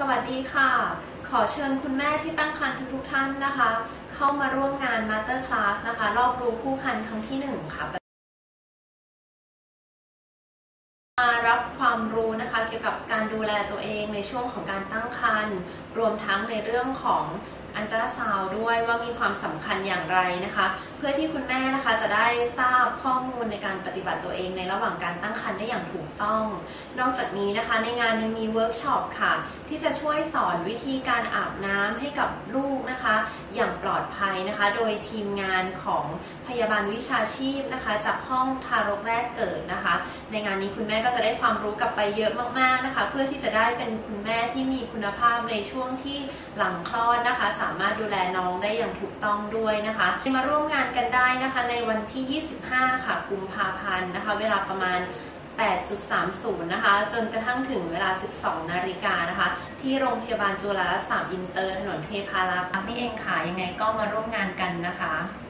วัสดีค่ะขอเชิญคุณแม่ที่ตั้งครรภ์ทุกท่านนะคะเข้ามาร่วมงานมาสเตอร์คลาสนะคะรอบรู้คู่ครรภ์ครั้งที่1ค่ะมารับความรู้นะคะเกี่ยวกับการดูแลตัวเองในช่วงของการตั้งครรภ์รวมทั้งในเรื่องของอัลตราซาวด์ด้วยว่ามีความสำคัญอย่างไรนะคะเพื่อที่คุณแม่นะคะจะได้ทราบข้อมูลในการปฏิบัติตัวเองในระหว่างการตั้งครรภ์ได้อย่างถูกต้องนอกจากนี้นะคะในงานยังมีเวิร์กช็อปค่ะที่จะช่วยสอนวิธีการอาบน้ำให้กับลูกนะคะอย่างปลอดภัยนะคะโดยทีมงานของพยาบาลวิชาชีพนะคะจากห้องทารกแรกเกิดนะคะในงานนี้คุณแม่ก็จะได้ความรู้กลับไปเยอะมากๆนะคะเพื่อที่จะได้เป็นคุณแม่ที่มีคุณภาพในช่วงที่หลังคลอดนะคะสามารถดูแลน้องได้อย่างถูกต้องด้วยนะคะมาร่วมงานกันได้นะคะในวันที่ 25 ค่ะกุมภาพันธ์นะคะเวลาประมาณ 8:30 นะคะจนกระทั่งถึงเวลา 12 นาฬิกานะคะที่โรงพยาบาลจุฬาลงกรณ์อินเตอร์ถนนเทพารักษ์นี่เองค่ะยังไงก็มาร่วมงานกันนะคะ